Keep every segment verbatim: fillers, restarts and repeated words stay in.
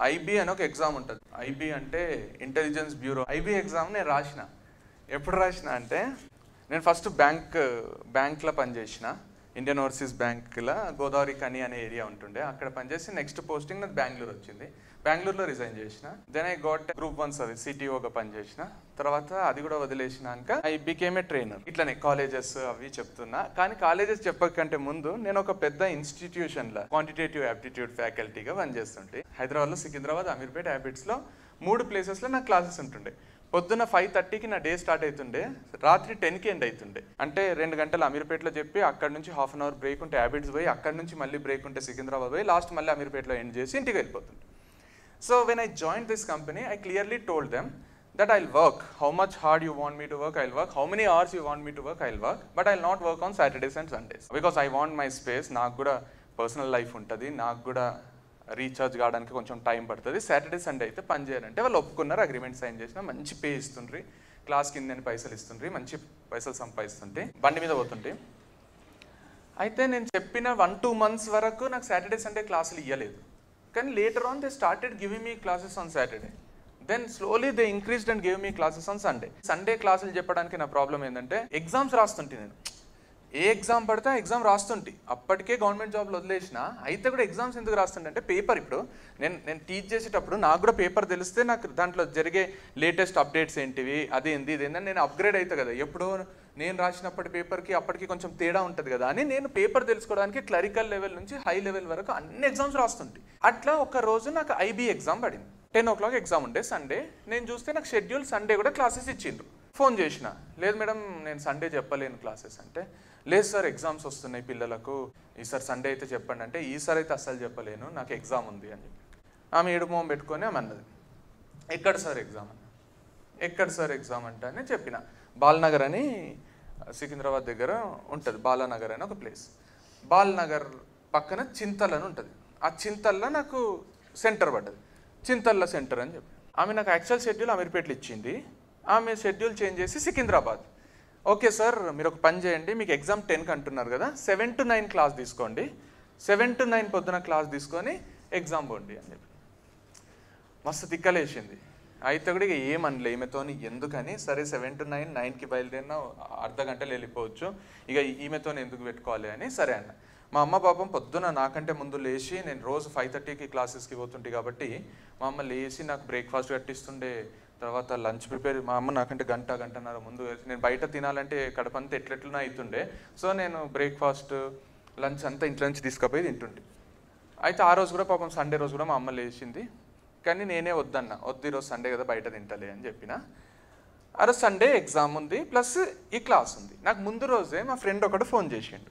IB అని ఒక exam ఉంటుంది. ఐబీ అంటే ఇంటెలిజెన్స్ బ్యూరో. ఐబీ ఎగ్జామ్ నేను రాసిన. ఎప్పుడు రాసిన అంటే నేను ఫస్ట్ బ్యాంక్ బ్యాంక్లో పనిచేసిన. ఇండియన్ ఓవర్సీస్ బ్యాంక్లో గోదావరి కని అనే ఏరియా ఉంటుండే, అక్కడ పనిచేసి నెక్స్ట్ పోస్టింగ్ నాకు బెంగళూరు వచ్చింది. బెంగళూరులో రిజైన్ చేసిన. Then I got group one service సిటీఓగా పనిచేసిన. తర్వాత అది కూడా వదిలేసినాక ఐ బికేమ్ ఏ ట్రైనర్. ఇట్లనే కాలేజెస్ అవి చెప్తున్నా. కానీ కాలేజెస్ చెప్పకంటే ముందు నేను ఒక పెద్ద ఇన్స్టిట్యూషన్లో క్వాంటిటేటివ్ యాప్టిట్యూడ్ ఫ్యాకల్టీగా పనిచేస్తుంటే హైదరాబాద్లో, సికింద్రాబాద్, అమీర్పేట్, హ్యాబిట్స్లో మూడు ప్లేసెస్లో నాకు క్లాసెస్ ఉంటుండే. పొద్దున్న ఫైవ్ థర్టీకి నా డే స్టార్ట్ అవుతుండే, రాత్రి టెన్కి ఎండ్ అవుతుండే. అంటే రెండు గంటలు అమీర్పేటలో చెప్పి అక్కడ నుంచి హాఫ్ అన్ అవర్ బ్రేక్ ఉంటే హ్యాబిట్స్ పోయి, అక్కడ నుంచి మళ్ళీ బ్రేక్ ఉంటే సికింద్రాబాద్ పోయి, లాస్ట్ మళ్ళీ అమీర్పేటలో ఎండ్ చేసి ఇంటికి వెళ్ళిపోతుండే. So when I join this company I clearly told them that I'll work, how much hard you want me to work, I'll work, how many hours you want me to work, I'll work, but I'll not work on Saturdays and Sundays because I want my space. నాకు కూడా personal life ఉంటుంది, నాకు కూడా recharge కావడానికి కొంచెం time పడుతుంది. Saturday Sunday అయితే పని చేయాలంటే వాళ్ళు ఒప్పుకున్నారు, అగ్రిమెంట్ సైన్ చేసిన. మంచి పే ఇస్తుండ్రి, క్లాస్ కింద నేను పైసలు ఇస్తుండ్రి, మంచి పైసలు సంపాదిస్తుంటే బండి మీద పోతుంటే. అయితే నేను చెప్పిన వన్ టూ మంత్స్ వరకు నాకు సాటర్డే సండే క్లాసులు ఇవ్వలేదు. కానీ later on they started giving me classes on Saturday. Then slowly they increased and gave me classes on Sunday. Sunday క్లాసులు చెప్పడానికి నా ప్రాబ్లం ఏంటంటే ఎగ్జామ్స్ రాస్తుంటే నేను ఏ ఎగ్జామ్ పడితే ఆ ఎగ్జామ్ రాస్తుంటే అప్పటికే గవర్నమెంట్ జాబ్లో వదిలేసిన. అయితే కూడా ఎగ్జామ్స్ ఎందుకు రాస్తుంటే అంటే పేపర్ ఇప్పుడు నేను నేను టీచ్ చేసేటప్పుడు నాకు కూడా పేపర్ తెలిస్తే నాకు దాంట్లో జరిగే లేటెస్ట్ అప్డేట్స్ ఏంటివి, అదేంది ఇదేందని నేను అప్గ్రేడ్ అవుతా కదా. ఎప్పుడో నేను రాసినప్పటి పేపర్కి అప్పటికి కొంచెం తేడా ఉంటుంది కదా అని నేను పేపర్ తెలుసుకోవడానికి క్లరికల్ లెవెల్ నుంచి హై లెవెల్ వరకు అన్ని ఎగ్జామ్స్ రాస్తుంటే. అట్లా ఒక రోజు నాకు ఐబీ ఎగ్జామ్ పడింది. టెన్ ఓ క్లాక్ ఎగ్జామ్ ఉండే సండే. నేను చూస్తే నాకు షెడ్యూల్ సండే కూడా క్లాసెస్ ఇచ్చిండ్రు. ఫోన్ చేసిన, లేదు మేడం నేను సండే చెప్పలేను క్లాసెస్ అంటే. లేదు సార్ ఎగ్జామ్స్ వస్తున్నాయి పిల్లలకు, ఈసారి సండే అయితే చెప్పండి అంటే, ఈసారి అయితే అస్సలు చెప్పలేను నాకు ఎగ్జామ్ ఉంది అని చెప్పి. ఆమె ఏడు మొహం పెట్టుకొని ఆమె అన్నది, ఎక్కడ సార్ ఎగ్జామ్ అన్న. ఎక్కడ సార్ ఎగ్జామ్ అంటే అని చెప్పిన. బాలనగర్ అని సికింద్రాబాద్ దగ్గర ఉంటుంది, బాలానగర్ అని ఒక ప్లేస్. బాలనగర్ పక్కన చింతల్ అని ఉంటుంది. ఆ చింతల్లో నాకు సెంటర్ పడ్డది, చింతల్ల సెంటర్ అని చెప్పి. ఆమె నాకు యాక్చువల్ షెడ్యూల్ అమీర్పేటలో ఇచ్చింది, ఆమె షెడ్యూల్ చేంజ్ చేసి సికింద్రాబాద్. ఓకే సార్ మీరు ఒక పని చేయండి, మీకు ఎగ్జామ్ టెన్కి అంటున్నారు కదా, సెవెన్ టు నైన్ క్లాస్ తీసుకోండి, సెవెన్ టు నైన్ పొద్దున క్లాస్ తీసుకొని ఎగ్జామ్ పోండి అని చెప్పి. మస్తు తిక్కలేసింది. అయితే కూడా ఇక ఏమనలే ఈమెతోని, ఎందుకని సరే సెవెన్ టు నైన్ నైన్కి బయలుదేరినా అర్ధ గంటలు వెళ్ళిపోవచ్చు, ఇక ఈమెతోని ఎందుకు పెట్టుకోవాలి అని సరే అన్న. మా అమ్మ పాపం పొద్దున నాకంటే ముందు లేచి, నేను రోజు ఫైవ్ థర్టీకి క్లాసెస్కి పోతుంటే కాబట్టి మా అమ్మ లేచి నాకు బ్రేక్ఫాస్ట్ కట్టిస్తుండే, తర్వాత లంచ్ ప్రిపేర్. మా అమ్మ నాకంటే గంట గంటన్నర ముందు, నేను బయట తినాలంటే కడపంతా ఎట్లెట్లనే అవుతుండే. సో నేను బ్రేక్ఫాస్ట్ లంచ్ అంతా ఇంట్లో నుంచి తీసుకుపోయి తింటుండే. అయితే ఆ రోజు కూడా పాపం సండే రోజు కూడా మా అమ్మ లేచింది, కానీ నేనే వద్దన్న, వద్దు ఈరోజు సండే కదా బయట తింటలే అని చెప్పిన. ఆ రోజు సండే ఎగ్జామ్ ఉంది ప్లస్ ఈ క్లాస్ ఉంది. నాకు ముందు రోజే మా ఫ్రెండ్ ఒకడు ఫోన్ చేసిండు.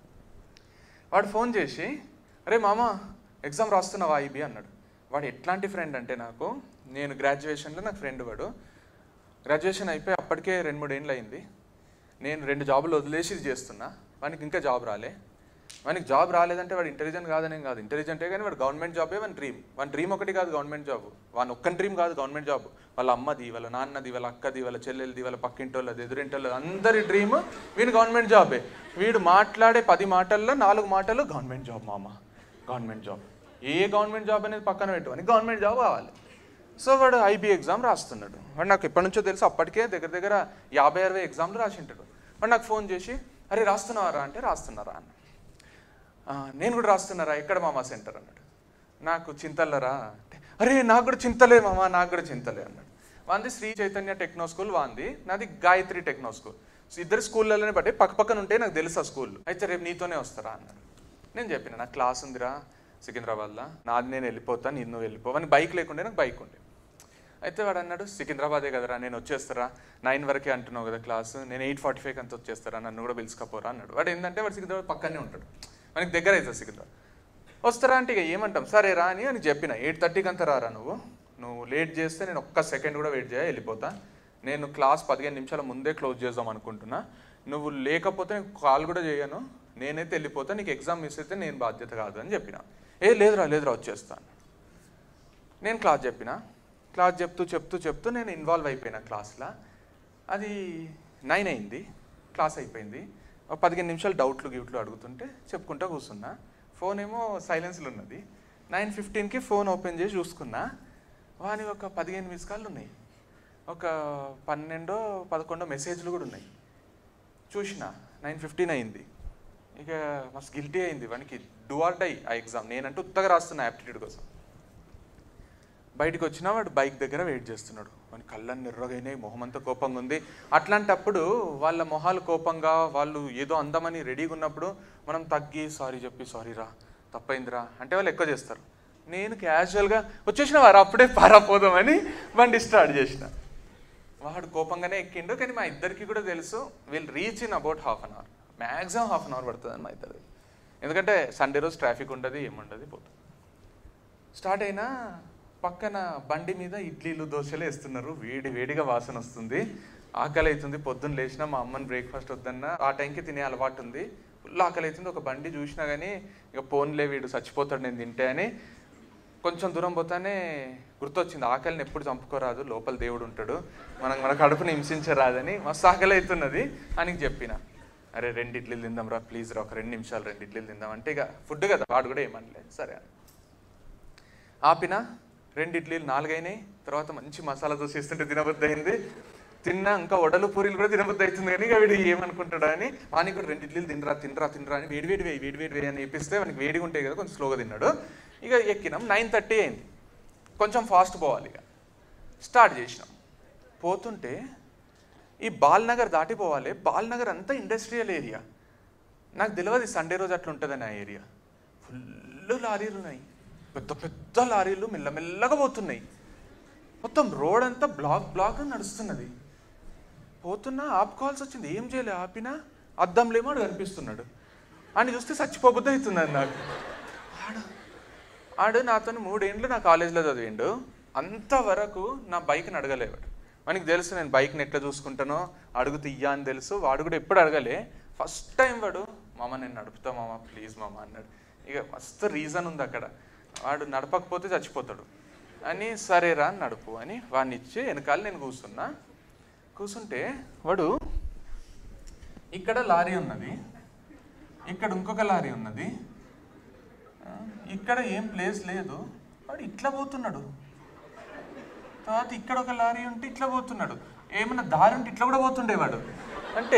వాడు ఫోన్ చేసి, అరే మామ ఎగ్జామ్ రాస్తున్నావా ఐబీ అన్నాడు. వాడు ఎట్లాంటి ఫ్రెండ్ అంటే నాకు, నేను గ్రాడ్యుయేషన్లో నాకు ఫ్రెండ్ వాడు. గ్రాడ్యుయేషన్ అయిపోయి అప్పటికే రెండు మూడు ఏళ్ళు అయింది. నేను రెండు జాబులు వదిలేసి ఇది చేస్తున్నా, వానికి ఇంకా జాబ్ రాలే. వానికి జాబ్ రాలేదంటే వాడు ఇంటెలిజెంట్ కాదనేం కాదు, ఇంటెలిజెంటే కానీ వాడు గవర్నమెంట్ జాబే వాని డ్రీమ్. వాని డ్రీమ్ ఒకటి కాదు గవర్నమెంట్ జాబ్, వాని ఒక్క డ్రీమ్ కాదు గవర్నమెంట్ జాబ్. వాళ్ళ అమ్మది, వాళ్ళ నాన్నది, వాళ్ళ అక్కది, వాళ్ళ చెల్లెలది, వాళ్ళ పక్కింటోళ్ళది, ఎదురింటోళ్ళది, అందరి డ్రీమ్ వీడు గవర్నమెంట్ జాబే. వీడు మాట్లాడే పది మాటల్లో నాలుగు మాటలు గవర్నమెంట్ జాబ్ మామ, గవర్నమెంట్ జాబ్. ఏ గవర్నమెంట్ జాబ్ అనేది పక్కన పెట్టుకొని గవర్నమెంట్ జాబ్ కావాలి. సో వాడు ఐబీ ఎగ్జామ్ రాస్తున్నాడు. వాడు నాకు ఎప్పటి నుంచో తెలుసు, అప్పటికే దగ్గర దగ్గర యాభై అరవై ఎగ్జామ్లు రాసింటాడు. వాడు నాకు ఫోన్ చేసి, అరే రాస్తున్నారా అంటే రాస్తున్నారా అన్న. నేను కూడా రాస్తున్నారా, ఎక్కడ మామ సెంటర్ అన్నాడు. నాకు చింతల్లరా అంటే, అరే నాకు కూడా చింతలే మామ, నాకు కూడా చింతలే అన్నాడు. వాంది శ్రీ చైతన్య టెక్నో స్కూల్, వాంది నాది గాయత్రి టెక్నో స్కూల్. సో ఇద్దరు స్కూళ్ళలోనే బట్టి పక్క పక్కన ఉంటే నాకు తెలుసు ఆ స్కూల్. అయితే రేపు నీతోనే వస్తారా అన్నాడు. నేను చెప్పిన, నాకు క్లాస్ ఉందిరా సికింద్రాబాద్లో, నాది నేను వెళ్ళిపోతాను, నిన్ను వెళ్ళిపో అని. బైక్ లేకుండే నాకు బైక్ ఉండే. అయితే వాడు అన్నాడు, సికింద్రాబాదే కదరా, నేను వచ్చేస్తారా, నైన్ వరకే అంటున్నావు కదా క్లాసు, నేను ఎయిట్ ఫార్టీ ఫైవ్కి అంత వచ్చేస్తారా, నన్ను కూడా పిలుచుకపోరా అన్నాడు. వాడు ఏంటంటే వాడు సికింద్రాబాద్ పక్కనే ఉంటాడు, మనకి దగ్గర అవుతుంది సికింద్రాబాద్. వస్తారా అంటే ఇక ఏమంటాం, సరే రా అని అని చెప్పిన. ఎయిట్ థర్టీకి అంతా రారా నువ్వు, నువ్వు లేట్ చేస్తే నేను ఒక్క సెకండ్ కూడా వెయిట్ చేయ వెళ్ళిపోతా. నేను క్లాస్ పదిహేను నిమిషాల ముందే క్లోజ్ చేద్దాం అనుకుంటున్నా, నువ్వు లేకపోతే నేను కాల్ కూడా చేయను, నేనైతే వెళ్ళిపోతా, నీకు ఎగ్జామ్ మిస్ అయితే నేను బాధ్యత కాదు అని చెప్పిన. ఏ లేదురా లేదురా వచ్చేస్తాను. నేను క్లాస్ చెప్పిన. క్లాస్ చెప్తూ చెప్తూ చెప్తూ నేను ఇన్వాల్వ్ అయిపోయినా క్లాస్లో. అది నైన్ అయింది, క్లాస్ అయిపోయింది. ఒక పదిహేను నిమిషాలు డౌట్లు గిట్లు అడుగుతుంటే చెప్పుకుంటూ కూర్చున్నా. ఫోన్ ఏమో సైలెన్స్లో ఉన్నది. నైన్ ఫిఫ్టీన్కి ఫోన్ ఓపెన్ చేసి చూసుకున్నా, వాని ఒక పదిహేను మిస్ కాళ్ళు ఉన్నాయి, ఒక పన్నెండో పదకొండో మెసేజ్లు కూడా ఉన్నాయి. చూసిన నైన్ ఫిఫ్టీన్ అయింది, ఇక మస్తు గిల్టీ అయింది. వానికి డూ ఆర్ డై ఆ ఎగ్జామ్. నేనంటూ ఉత్తగా రాస్తున్నా యాప్టిట్యూడ్ కోసం. బయటకు వచ్చినా వాడు బైక్ దగ్గర వెయిట్ చేస్తున్నాడు. వాని కళ్ళని ఎర్రగైనాయి, మొహం అంతా కోపంగా ఉంది. అట్లాంటప్పుడు వాళ్ళ మొహాలు కోపంగా, వాళ్ళు ఏదో అందమని రెడీగా ఉన్నప్పుడు మనం తగ్గి సారీ చెప్పి సారీ రా తప్పైందిరా అంటే వాళ్ళు ఎక్కువ చేస్తారు. నేను క్యాజువల్గా వచ్చేసిన వారు అప్పుడే పారాపోదామని బండి స్టార్ట్ చేసిన. వాడు కోపంగానే ఎక్కిండు. కానీ మా ఇద్దరికి కూడా తెలుసు వీళ్ళు reach in about half an hour, maximum half an hour పడుతుందని మా ఇద్దరు. ఎందుకంటే సండే రోజు ట్రాఫిక్ ఉండదు, ఏముండదు, పోతుంది. స్టార్ట్ అయినా పక్కన బండి మీద ఇడ్లీలు దోశలు వేస్తున్నారు. వేడి వేడిగా వాసన వస్తుంది, ఆకలి అవుతుంది. పొద్దున్న లేచినా మా అమ్మని బ్రేక్ఫాస్ట్ వద్దన్నా ఆ టైంకి తినే అలవాటు ఉంది. ఫుల్ ఆకలి అవుతుంది. ఒక బండి చూసినా కానీ ఇక పోన్లే వీడు చచ్చిపోతాడు నేను తింటే అని కొంచెం దూరం పోతానే గుర్తొచ్చింది, ఆకలిని ఎప్పుడు చంపుకోరాదు, లోపల దేవుడు ఉంటాడు, మనం మన కడుపుని హింసించరాదని. మస్తు ఆకలి అవుతున్నది అని చెప్పిన. అరే రెండు ఇడ్లీలు తిందాం రా ప్లీజ్ రా, ఒక రెండు నిమిషాలు రెండు ఇడ్లీలు తిందాం అంటే ఇక ఫుడ్ కదా వాడు కూడా ఏమనలేదు. సరే ఆపిన. రెండు ఇడ్లీలు నాలుగైనాయి. తర్వాత మంచి మసాలా దోశ ఇస్తుంటే తినబుద్ధి అయింది. తిన్నా, ఇంకా వడలు పూరీలు కూడా తినబుద్ధి అవుతుంది. కానీ ఇక వీడు ఏమనుకుంటాడా అని వానికి కూడా రెండు ఇడ్లీలు తినరా తినరా తినరా అని వేడి వేడి వేయి వేడి వేడి వేయి అని చెప్పిస్తే వానికి వేడిగా ఉంటాయి కదా, కొంచెం స్లోగా తిన్నాడు. ఇక ఎక్కినాం. నైన్ థర్టీ అయింది. కొంచెం ఫాస్ట్ పోవాలి. ఇక స్టార్ట్ చేసినాం. పోతుంటే ఈ బాల్నగర్ దాటిపోవాలి. బాల్నగర్ అంతా ఇండస్ట్రియల్ ఏరియా. నాకు తెలియదు సండే రోజు అట్లా ఉంటుందని ఆ ఏరియా. ఫుల్ లారీలు ఉన్నాయి, పెద్ద పెద్ద లారీలు మెల్లమెల్లగా పోతున్నాయి. మొత్తం రోడ్ అంతా బ్లాక్ బ్లాక్ నడుస్తున్నది. పోతున్నా ఆపుకోవాల్సి వచ్చింది. ఏం చేయలే, ఆపినా అద్దంలేమో ఆడు కనిపిస్తున్నాడు. అని చూస్తే చచ్చిపోబుద్ధి అవుతుంది నాకు. ఆడు ఆడు నాతో మూడేండ్లు నా కాలేజీలో చదివిండు. అంతవరకు నా బైక్ని అడగలేవాడు. మనకి తెలుసు నేను బైక్ని ఎట్లా చూసుకుంటానో, అడుగు తీయ్యా అని తెలుసు. వాడు కూడా ఎప్పుడు అడగలే. ఫస్ట్ టైం వాడు మామ నేను నడుపుతా మామ ప్లీజ్ మామ అన్నాడు. ఇక మస్తు రీజన్ ఉంది అక్కడ. వాడు నడపకపోతే చచ్చిపోతాడు అని సరేరా అని నడుపు అని వాడిని ఇచ్చి వెనకాల నేను కూర్చున్నా. కూర్చుంటే వాడు ఇక్కడ లారీ ఉన్నది, ఇక్కడ ఇంకొక లారీ ఉన్నది, ఇక్కడ ఏం ప్లేస్ లేదు. వాడు ఇట్లా పోతున్నాడు. తర్వాత ఇక్కడ ఒక లారీ ఉంటే ఇట్లా పోతున్నాడు. ఏమన్నా దారి ఉంటే ఇట్లా కూడా పోతుండేవాడు. అంటే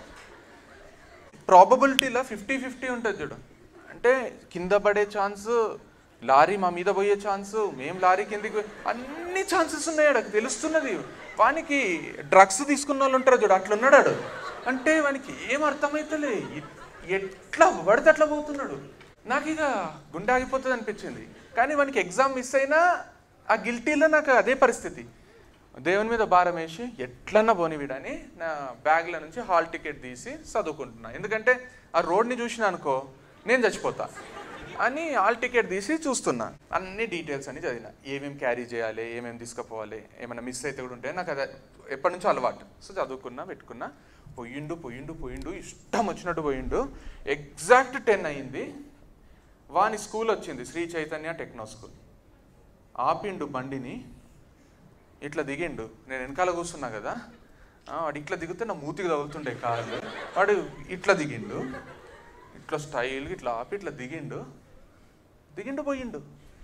ప్రాబబిలిటీలో ఫిఫ్టీ ఫిఫ్టీ ఉంటుంది చూడు. అంటే కింద పడే ఛాన్స్, లారీ మా మీద పోయే ఛాన్సు, మేము లారీ కిందకి అన్ని ఛాన్సెస్ ఉన్నాయి. అక్కడ తెలుస్తున్నది. వానికి డ్రగ్స్ తీసుకున్న వాళ్ళు ఉంటారు చూడు, అట్లా ఉన్నాడు. అంటే వానికి ఏం అర్థమవుతలే, ఎట్లా పడితే అట్లా పోతున్నాడు. నాకు ఇక గుండె ఆగిపోతుంది అనిపించింది. కానీ వానికి ఎగ్జామ్ మిస్ అయినా ఆ గిల్టీలో నాకు అదే పరిస్థితి. దేవుని మీద భారం వేసి ఎట్లన్నా పోని వీడని నా బ్యాగ్ల నుంచి హాల్ టికెట్ తీసి చదువుకుంటున్నా. ఎందుకంటే ఆ రోడ్ని చూసినా అనుకో నేను చచ్చిపోతా అని హాల్ టికెట్ తీసి చూస్తున్నా. అన్ని డీటెయిల్స్ అని చదివిన, ఏమేమి క్యారీ చేయాలి, ఏమేమి తీసుకుపోవాలి, ఏమైనా మిస్ అయితే కూడా ఉంటే నాకు అదే ఎప్పటి నుంచో అలవాటు. సో చదువుకున్నా, పెట్టుకున్నా. పోయిండు పోయిండు పోయిండు ఇష్టం వచ్చినట్టు పోయిండు. ఎగ్జాక్ట్ టెన్ అయింది. వాని స్కూల్ వచ్చింది, శ్రీ చైతన్య టెక్నో స్కూల్. ఆపిండు బండిని, ఇట్లా దిగిండు. నేను వెనకాల కూర్చున్నా కదా, వాడు ఇట్లా దిగితే నా మూతికి తగులుతుండే కాళ్ళు. వాడు ఇట్లా దిగిండు, ఇట్లా స్టైల్గా ఇట్లా ఆపి ఇట్లా దిగిండు. దిగిండు పోయిండు.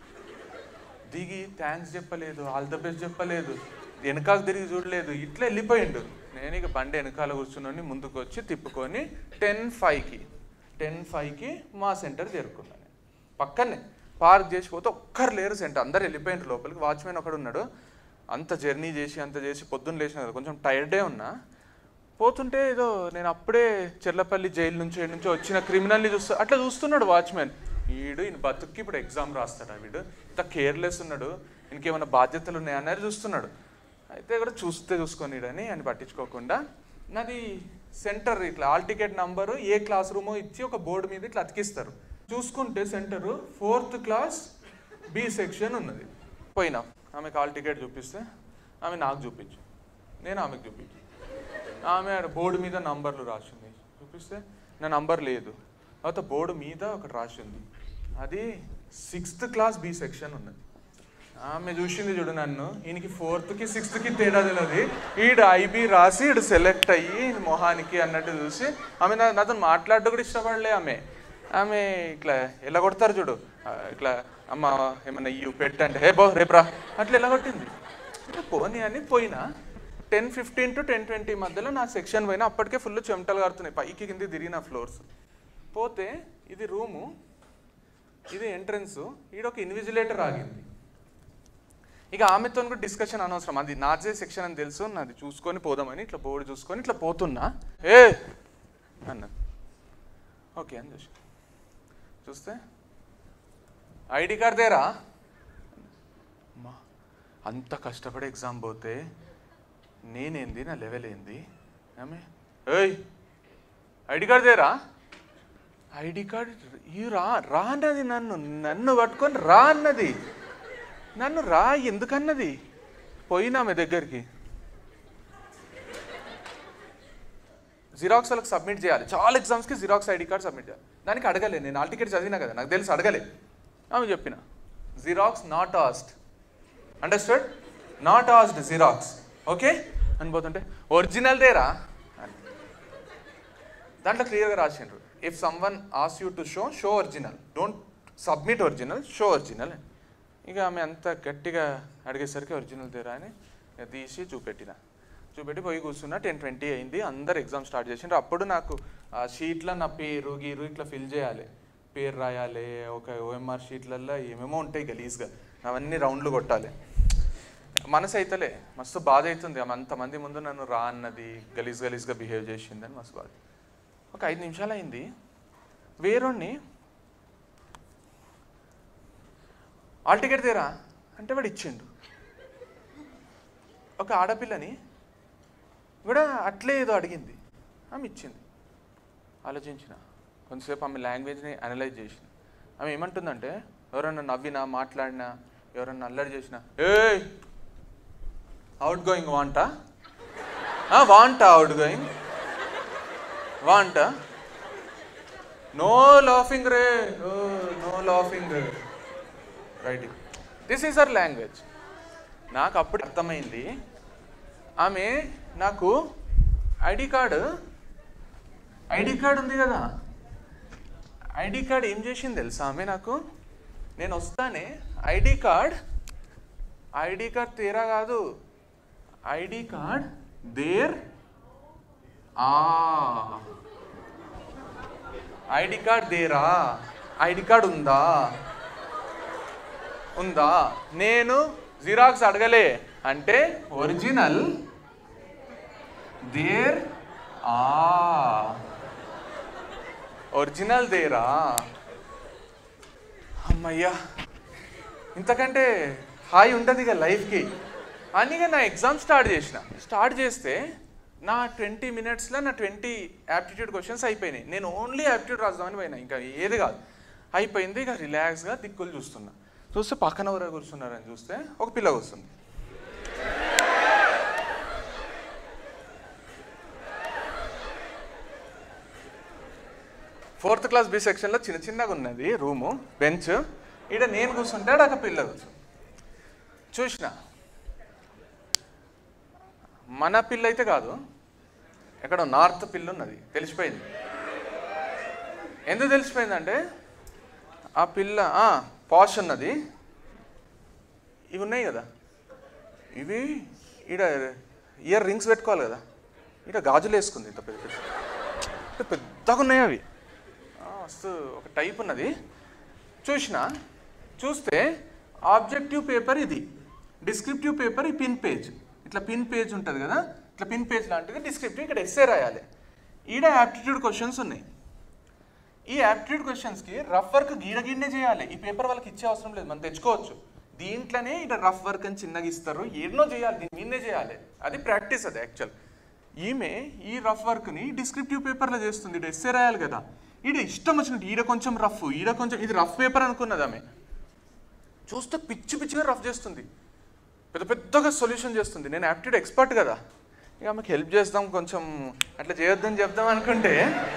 దిగి థ్యాంక్స్ చెప్పలేదు, ఆల్ ద బెస్ట్ చెప్పలేదు, వెనకాల తిరిగి చూడలేదు, ఇట్లా వెళ్ళిపోయిండు. నేను ఇక బండి వెనకాల కూర్చుని ముందుకు వచ్చి తిప్పుకొని టెన్ ఫైవ్కి టెన్ ఫైవ్కి మా సెంటర్ చేరుకున్నాను. పక్కనే పార్క్ చేసిపోతే ఒక్కరు లేరు సెంటర్, అందరు వెళ్ళిపోయిండ్రు లోపలికి. వాచ్మెన్ ఒకడు ఉన్నాడు. అంత జర్నీ చేసి అంత చేసి పొద్దున్న లేచిన కదా, కొంచెం టైర్డే ఉన్నా. పోతుంటే ఏదో నేను అప్పుడే చెర్లపల్లి జైలు నుంచి నుంచి వచ్చిన క్రిమినల్ని చూస్తూ అట్లా చూస్తున్నాడు వాచ్మెన్. వీడు ఈయన బతుక్కి ఇప్పుడు ఎగ్జామ్ రాస్తాడు, వీడు ఇంత కేర్లెస్ ఉన్నాడు, ఇంకేమైనా బాధ్యతలు ఉన్నాయన్నారు చూస్తున్నాడు. అయితే కూడా చూస్తే చూసుకొని అని అని పట్టించుకోకుండా నాది సెంటర్ ఇట్లా హాల్ టికెట్ నంబరు ఏ క్లాస్ రూమో ఇచ్చి ఒక బోర్డు మీద ఇట్లా అతికిస్తారు. చూసుకుంటే centre fourth class B section ఉన్నది. పోయినా ఆమెకు హాల్ టికెట్ చూపిస్తే ఆమె నాకు చూపించు, నేను ఆమెకు చూపించు. ఆమె బోర్డు మీద నంబర్లు రాసింది. చూపిస్తే నా నంబర్ లేదు. తర్వాత బోర్డు మీద ఒకటి రాసింది, అది సిక్స్త్ క్లాస్ బి సెక్షన్ ఉన్నది. ఆమె చూసింది చూడు నన్ను, ఈయనకి ఫోర్త్కి సిక్స్త్కి తేడా తెలియదు. ఈడు ఐబీ రాసి ఈడు సెలెక్ట్ అయ్యి మొహానికి అన్నట్టు చూసి ఆమె నాతో మాట్లాడడం కూడా ఇష్టపడలే. ఆమె ఆమె ఇట్లా ఎలా కొడతారు చూడు, ఇట్లా అమ్మ ఏమన్నా ఇవి పెట్టంటే హే బో రేపురా అట్లా ఎలా కొట్టింది. పోనీ అని పోయినా ten fifteen to ten twenty మధ్యలో నా సెక్షన్ పోయినా అప్పటికే ఫుల్ చెమటలు కారుతున్నాయి, పైకి కింద తిరిగిన ఫ్లోర్స్. పోతే ఇది రూము, ఇది ఎంట్రన్స్, ఈడొక ఇన్విజిలేటర్ ఆగింది. ఇక ఆమెతో కూడా డిస్కషన్ అనవసరం, అది నాజే సెక్షన్ అని తెలుసు, నాది చూసుకొని పోదామని ఇట్లా బోర్డు చూసుకొని ఇట్లా పోతున్నా. ఏ అన్నది. ఓకే అని చూసి చూస్తే ఐడి కార్డ్ దేరా. అమ్మా అంత కష్టపడి ఎగ్జామ్ పోతే నేనేంది, నా లెవెల్ ఏంది. ఆమె ఏయ్ ఐడి కార్డ్ దేరా. ఐడి కార్డ్ ఈ రా రా అన్నది, నన్ను నన్ను పట్టుకొని రా అన్నది, నన్ను రా ఎందుకన్నది. పోయినా ఆమె దగ్గరికి, జిరాక్స్ వాళ్ళకి సబ్మిట్ చేయాలి, చాలా ఎగ్జామ్స్కి జిరాక్స్ ఐడి కార్డ్ సబ్మిట్ చేయాలి. దానికి అడగలే, నేను ఆల్ టికెట్ చదివినా కదా, నాకు తెలుసు అడగలే. ఆమె చెప్పిన xerox not asked, understood, not asked xerox, okay అని పోతుంటే ఒరిజినల్ దేరా అని దాంట్లో క్లియర్గా రాసిండ్రు. ఇఫ్ సమ్వన్ ఆస్ you to show show original, don't submit original, show original. ఇక ఆమె అంత గట్టిగా అడిగేసరికి ఒరిజినల్ దేరా అని తీసి చూపెట్టిన, చూపెట్టి పోయి కూర్చున్నా. టెన్ ట్వంటీ అయింది, అందరు ఎగ్జామ్ స్టార్ట్ చేసిండ్రు. అప్పుడు నాకు ఆ షీట్లో నా పేరు గీరు ఇట్లా ఫిల్ చేయాలి, పేరు రాయాలి, ఒక ఓఎంఆర్ షీట్లలో ఏమేమో ఉంటాయి గలీజ్గా, అవన్నీ రౌండ్లు కొట్టాలి. మనసు అయితలే, మస్తు బాధ అవుతుంది. ఆమె అంతమంది ముందు నన్ను రా అన్నది, గలీజ్ గలీజ్గా బిహేవ్ చేసిందని మస్తు బాధ. ఒక ఐదు నిమిషాలు అయింది, వేరోని ఆల్ టికెట్ తీరా అంటే వాడు ఇచ్చిండు. ఒక ఆడపిల్లని కూడా అట్లే ఏదో అడిగింది, ఆమె ఇచ్చింది. ఆలోచించిన కొంతసేపు, ఆమె లాంగ్వేజ్ని అనలైజ్ చేసిన. ఆమె ఏమంటుందంటే, ఎవరన్నా నవ్వినా మాట్లాడినా ఎవరన్నా అల్లరి చేసినా, ఏ అవుట్ గోయింగ్ వాంటా వాంటా అవుట్ గోయింగ్ వాంటా నో లాఫింగ్ రే, no laughing right. This is our language. నాకు అప్పుడు అర్థమైంది, ఆమె నాకు ఐడి కార్డు ఐడి కార్డు ఉంది కదా, ఐడి కార్డ్ ఏం చేసింది తెలుసా ఆమె నాకు. నేను వస్తానే ఐడి కార్డ్ ఐడి కార్డ్ తేరా కాదు, ఐడి కార్డ్ దేర్ ఆ ఐడి కార్డ్ దేరా, ఐడి కార్డ్ ఉందా ఉందా నేను జిరాక్స్ అడగలే అంటే ఒరిజినల్ దేర్ ఆ ఒరిజినల్ దేరా. అమ్మయ్యా, ఇంతకంటే హాయి ఉంటుంది ఇక లైఫ్కి అని నా ఎగ్జామ్ స్టార్ట్ చేసిన. స్టార్ట్ చేస్తే నా ట్వంటీ మినిట్స్లో నా ట్వంటీ యాప్టిట్యూడ్ క్వశ్చన్స్ అయిపోయినాయి. నేను ఓన్లీ యాప్టిట్యూడ్ రాద్దామని పోయినా, ఇంకా ఏది కాదు, అయిపోయింది. ఇక రిలాక్స్గా దిక్కులు చూస్తున్నా. చూస్తే పక్కన ఎవరో కూర్చున్నారని చూస్తే ఒక పిల్ల కూర్చుంది. ఫోర్త్ క్లాస్ బి సెక్షన్లో చిన్న చిన్నగా ఉన్నది రూము, బెంచ్. ఈడ నేను కూర్చుంటాడు, ఒక పిల్ల కూర్చు. చూసిన మన పిల్ల అయితే కాదు, ఎక్కడో నార్త్ పిల్ల ఉన్నది. తెలిసిపోయింది. ఎందుకు తెలిసిపోయిందంటే ఆ పిల్ల పాష్ ఉన్నది. ఇవి ఉన్నాయి కదా, ఇవి ఈడ ఇయర్ రింగ్స్ పెట్టుకోవాలి కదా, ఈడ గాజులు వేసుకుంది. ఇంత పెద్ద పెద్ద పెద్దగా ఉన్నాయి అవి, మస్తు ఒక టైప్ ఉన్నది. చూసిన చూస్తే ఆబ్జెక్టివ్ పేపర్ ఇది, డిస్క్రిప్టివ్ పేపర్ ఈ పిన్ పేజ్, ఇట్లా పిన్ పేజ్ ఉంటుంది కదా, ఇట్లా పిన్ పేజ్ లాంటిది డిస్క్రిప్టివ్. ఇక్కడ ఎస్సే రాయాలి. ఈడ యాప్టిట్యూడ్ క్వశ్చన్స్ ఉన్నాయి. ఈ యాప్టిట్యూడ్ క్వశ్చన్స్కి రఫ్ వర్క్ గీడ గీడనే చేయాలి. ఈ పేపర్ వాళ్ళకి ఇచ్చే అవసరం లేదు, మనం తెచ్చుకోవచ్చు. దీంట్లోనే ఇట్లా రఫ్ వర్క్ అని చిన్నగా ఇస్తారు, ఏడనో చేయాలి, దీని మీదనే చేయాలి. అది ప్రాక్టీస్. అది యాక్చువల్. ఈమె ఈ రఫ్ వర్క్ని డిస్క్రిప్టివ్ పేపర్లో చేస్తుంది. ఇటు ఎస్సే రాయాలి కదా, ఈడ ఇష్టం వచ్చినట్టు ఈడ కొంచెం రఫ్, ఈడ కొంచెం, ఇది రఫ్ పేపర్ అనుకున్నది ఆమె. చూస్తే పిచ్చి పిచ్చిగా రఫ్ చేస్తుంది, పెద్ద పెద్దగా సొల్యూషన్ చేస్తుంది. నేను యాప్టిట్యూడ్ ఎక్స్పర్ట్ కదా, ఇక ఆమెకు హెల్ప్ చేద్దాం, కొంచెం అట్లా చేయొద్దని చెప్దాం అనుకుంటే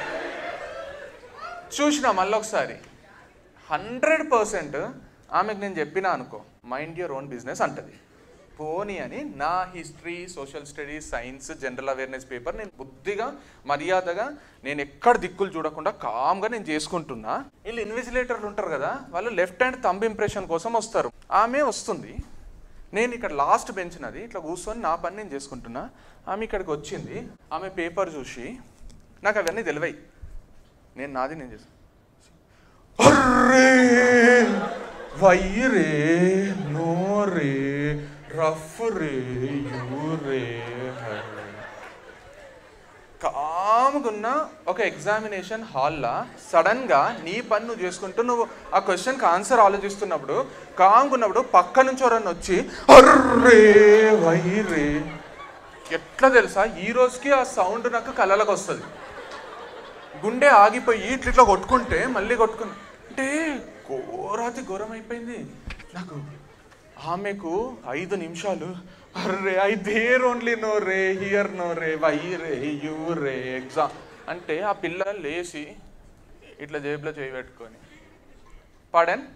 చూసిన మళ్ళీ ఒకసారి హండ్రెడ్ పర్సెంట్ ఆమెకు నేను చెప్పినా అనుకో, మైండ్ యువర్ ఓన్ బిజినెస్ అంటది. పోనీ అని నా history, social studies, science, general awareness paper నేను బుద్ధిగా మర్యాదగా నేను ఎక్కడ దిక్కులు చూడకుండా కామ్గా నేను చేసుకుంటున్నా. వీళ్ళు ఇన్విజిలేటర్లు ఉంటారు కదా, వాళ్ళు లెఫ్ట్ హ్యాండ్ థంబ్ ఇంప్రెషన్ కోసం వస్తారు. ఆమె వస్తుంది, నేను ఇక్కడ లాస్ట్ బెంచ్ నది ఇట్లా కూర్చొని నా పని నేను చేసుకుంటున్నా. ఆమె ఇక్కడికి వచ్చింది, ఆమె పేపర్ చూసి నాకు అవన్నీ తెలివాయి, నేను నాది నేను చేస్తాను. అర్రే వైరే నోరే రఫ్ రే యూరే కామ్గున్న ఒక ఎగ్జామినేషన్ హాల్లో సడన్గా నీ పని నువ్వు చేసుకుంటూ నువ్వు ఆ క్వశ్చన్కి ఆన్సర్ ఆలోచిస్తున్నప్పుడు కామ్గున్నప్పుడు పక్క నుంచి ఎవరన్నా వచ్చి అర్రే వైరే, ఎట్లా తెలుసా ఈ రోజుకి ఆ సౌండ్ నాకు కళ్ళలకు వస్తుంది. గుండె ఆగిపోయి ఇట్లా ఇట్లా కొట్టుకుంటే మళ్ళీ కొట్టుకుని అంటే ఘోరాతి ఘోరం అయిపోయింది నాకు. ఆమెకు ఐదు నిమిషాలు అర్రే ఐ దేర్ ఓన్లీ నో రే హియర్ నో రే వై రే యూ రే ఎగ్జామ్ అంటే ఆ పిల్ల లేచి ఇట్లా జేబులో చేయి పెట్టుకొని పాడన్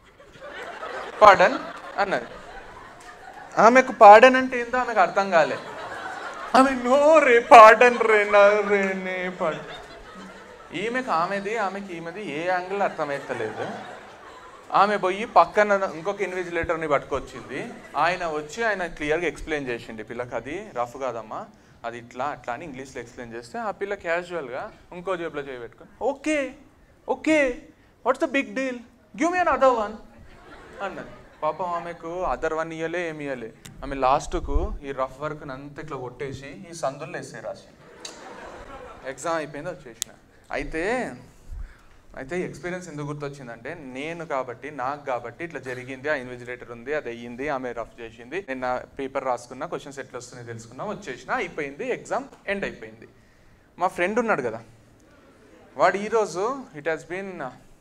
పాడన్ అన్నది. ఆమెకు పాడన్ అంటే ఏందో ఆమెకు అర్థం కాలే. ఆమె నో రే పాడన్ రే నా రే నే పాడ. ఈమెకు ఆమెది ఆమెకి ఈమెది ఏ యాంగిల్ అర్థమవుతలేదు. ఆమె పోయి పక్కన ఇంకొక ఇన్విజిలేటర్ని పట్టుకొచ్చింది. ఆయన వచ్చి ఆయన క్లియర్గా ఎక్స్ప్లెయిన్ చేసిండి పిల్లకి, అది రఫ్ కాదమ్మా, అది ఇట్లా అట్లా అని ఇంగ్లీష్లో ఎక్స్ప్లెయిన్ చేస్తే ఆ పిల్ల క్యాజువల్గా ఇంకో జేబులో చేయి పెట్టుకొని okay okay what's the big deal give me another one అన్నది. పాపం ఆమెకు అదర్ వన్ ఇయ్యలే ఏమి ఇయ్యలే. ఆమె లాస్ట్కు ఈ రఫ్ వర్క్ అంతా ఇట్లా కొట్టేసి ఈ సందుల్లో వేసే రాసి ఎగ్జామ్ అయిపోయింది వచ్చేసిన. అయితే అయితే ఎక్స్పీరియన్స్ ఎందుకు గుర్తొచ్చిందంటే నేను కాబట్టి నాకు కాబట్టి ఇట్లా జరిగింది, ఆ ఇన్విజిలేటర్ ఉంది, అది అయ్యింది, ఆమె రఫ్ చేసింది, నేను నా పేపర్ రాసుకున్నా, క్వశ్చన్స్ ఎట్లా వస్తున్నాయి తెలుసుకున్నా, వచ్చేసిన, అయిపోయింది, ఎగ్జామ్ ఎండ్ అయిపోయింది. మా ఫ్రెండ్ ఉన్నాడు కదా వాడు ఈరోజు it has been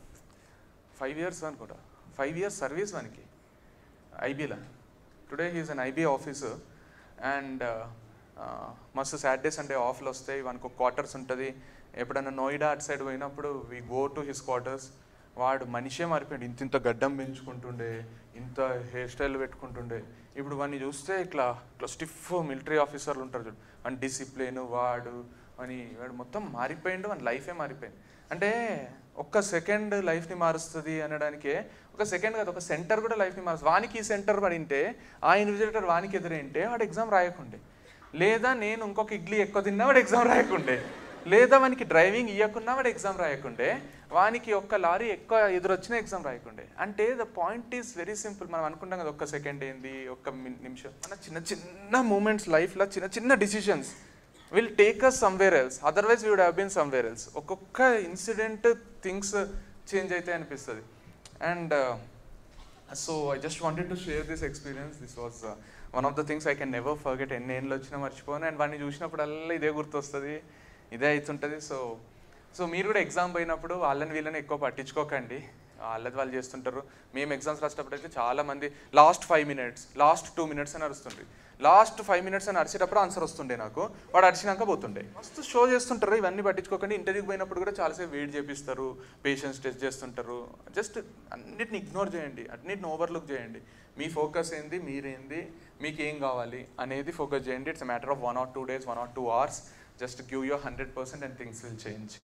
five years అనుకుంటా ఫైవ్ ఇయర్స్ సర్వీస్ వానికి ఐబీలో. Today he is an IB officer and మస్తు సాటర్డే సండే ఆఫ్లు వస్తాయి, వానికి ఒక క్వార్టర్స్ ఉంటుంది. ఎప్పుడన్నా నోయిడా అటు సైడ్ పోయినప్పుడు we go to his quarters. వాడు మనిషే మారిపోయాడు, ఇంత ఇంత గడ్డం పెంచుకుంటుండే, ఇంత హెయిర్ స్టైల్ పెట్టుకుంటుండే. ఇప్పుడు వాడిని చూస్తే ఇట్లా ఇట్లా స్టిఫ్ మిలిటరీ ఆఫీసర్లు ఉంటారు చూడు, వాడి డిసిప్లిన్ వాడు అని వాడు మొత్తం మారిపోయిండు, వాడి లైఫే మారిపోయింది. అంటే ఒక్క సెకండ్ లైఫ్ని మారుస్తుంది అనడానికే ఒక సెకండ్ కాదు ఒక సెంటర్ కూడా లైఫ్ని మారుస్తుంది. వానికి ఈ సెంటర్ పడింటే ఆ ఇన్విజిలేటర్ వానికి ఎదురైంటే వాడు ఎగ్జామ్ రాయకుండే, లేదా నేను ఇంకొక ఇడ్లీ ఎక్కువ తిన్నా వాడు ఎగ్జామ్ రాయకుండే, లేదా వానికి డ్రైవింగ్ ఇవ్వకున్నా వాడు ఎగ్జామ్ రాయకుండే, వానికి ఒక్క లారీ ఎక్కువ ఎదురొచ్చినా ఎగ్జామ్ రాయకుండే. అంటే the point is very simple. మనం అనుకుంటాం కదా ఒక్క సెకండ్ ఏంది, ఒక్క నిమిషం, మన చిన్న చిన్న మూమెంట్స్ లైఫ్లో చిన్న చిన్న decisions will take us somewhere else, otherwise we would have been somewhere else. ఒక్కొక్క ఇన్సిడెంట్ థింగ్స్ చేంజ్ అవుతాయి అనిపిస్తుంది. And so I just wanted to share this experience. This was one of the things I can never forget. ఎన్ని ఏళ్ళు వచ్చినా మర్చిపోను. And వాడిని చూసినప్పుడల్లా ఇదే గుర్తొస్తుంది, ఇదే అవుతుంటుంది. సో సో మీరు కూడా ఎగ్జామ్ పోయినప్పుడు వాళ్ళని వీళ్ళని ఎక్కువ పట్టించుకోకండి, వాళ్ళది వాళ్ళు చేస్తుంటారు. మేము ఎగ్జామ్స్ రాసేటప్పుడు అయితే చాలామంది last five minutes last two minutes అని అరుస్తుండ్రి. లాస్ట్ ఫైవ్ మినిట్స్ అని అరిచేటప్పుడు ఆన్సర్ వస్తుండే నాకు, వాడు అరిచినాక పోతుండే. మస్తు షో చేస్తుంటారు, ఇవన్నీ పట్టించుకోకండి. ఇంటర్వ్యూకి పోయినప్పుడు కూడా చాలాసేపు వెయిట్ చేపిస్తారు, పేషెన్స్ టెస్ట్ చేస్తుంటారు. జస్ట్ అన్నిటిని ఇగ్నోర్ చేయండి, అన్నిటిని ఓవర్లుక్ చేయండి. మీ ఫోకస్ ఏంది, మీరేంది, మీకు ఏం కావాలి అనేది ఫోకస్ చేయండి. It's a matter of one or two days one or two hours. Just give your one hundred percent and things will change.